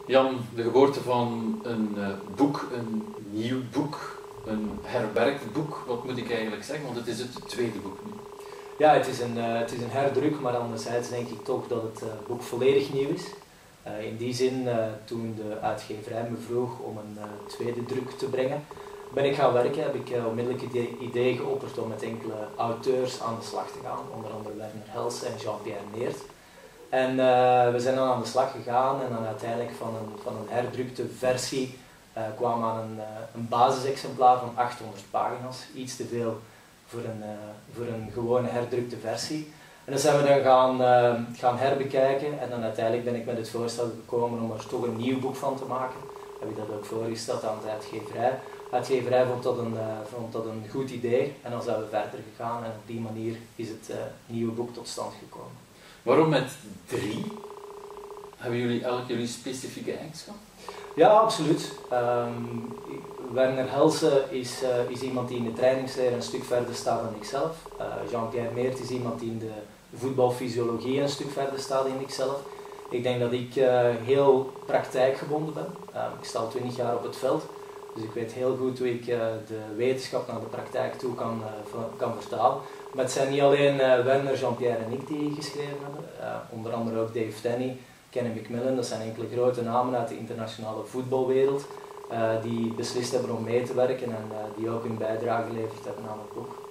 Jan, de geboorte van een boek, een nieuw boek, een herwerkt boek, wat moet ik eigenlijk zeggen, want het is het tweede boek nu. Ja, het is een herdruk, maar anderzijds denk ik toch dat het boek volledig nieuw is. In die zin, toen de uitgeverij me vroeg om een tweede druk te brengen, ben ik gaan werken, heb ik onmiddellijk het idee geopperd om met enkele auteurs aan de slag te gaan, onder andere Werner Helsen en Jean-Pierre Neert. En we zijn dan aan de slag gegaan en dan uiteindelijk van een herdrukte versie kwam aan een basisexemplaar van 800 pagina's, iets te veel voor een gewone herdrukte versie. En dan zijn we dan gaan herbekijken en dan uiteindelijk ben ik met het voorstel gekomen om er toch een nieuw boek van te maken. Heb ik dat ook voorgesteld aan de uitgeverij. De uitgeverij vond dat een goed idee en dan zijn we verder gegaan en op die manier is het nieuwe boek tot stand gekomen. Waarom met 3? Hebben jullie jullie specifieke eigenschappen? Ja, absoluut. Werner Helsen is iemand die in de trainingsleer een stuk verder staat dan ikzelf. Jean-Pierre Neert is iemand die in de voetbalfysiologie een stuk verder staat dan ikzelf. Ik denk dat ik heel praktijkgebonden ben. Ik sta al 20 jaar op het veld, dus ik weet heel goed hoe ik de wetenschap naar de praktijk toe kan vertalen. Maar het zijn niet alleen Werner, Jean-Pierre en ik die geschreven hebben, onder andere ook Dave Tenney, Kenny McMillan, dat zijn enkele grote namen uit de internationale voetbalwereld die beslist hebben om mee te werken en die ook hun bijdrage geleverd hebben aan het boek.